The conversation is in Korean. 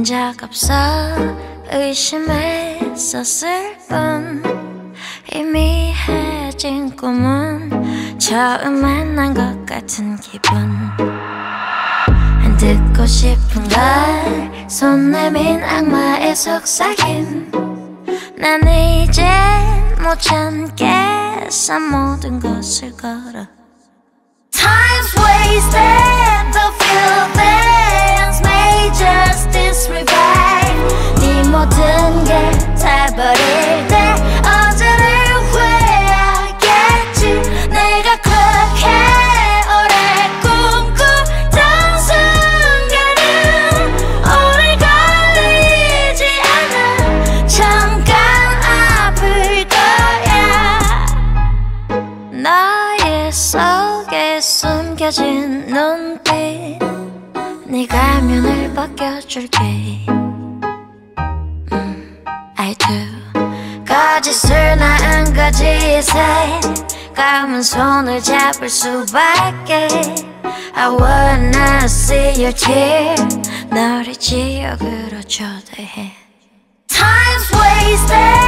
적 없어 의심했었을 뿐 희미해진 꿈은 처음 만난 것 같은 기분 듣고 싶은 걸 손 내민 악마의 속삭임 난 이제 못 참겠어 모든 것을 걸어 Time's wasted the feelings may just disregard 네 모든 게 다 버릴 때 언제를 후회하겠지 내가 그렇게 오래 꿈꾸던 순간은 오래 걸리지 않아 잠깐 아플 거야 너의 속에 숨겨진 눈빛 네 가면을 벗겨줄게 I do 거짓을 낳은 거짓에 감은 손을 잡을 수밖에 I wanna see your tear 너를 지옥으로 초대해 Time's wasted